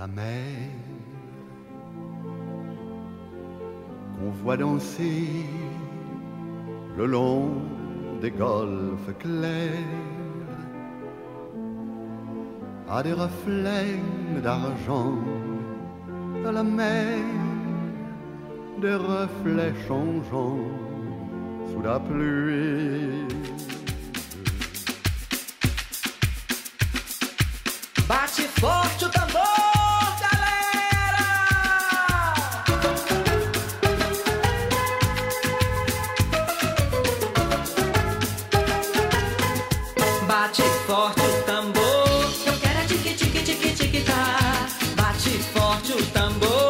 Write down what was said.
la mer qu'on voit danser le long des golfes clairs à des reflets d'argent à la mer, des reflets changeants sous la pluie. Bate forte o tambor, galera! Bate forte o tambor, eu quero tique tique tique tique tá. Bate forte o tambor.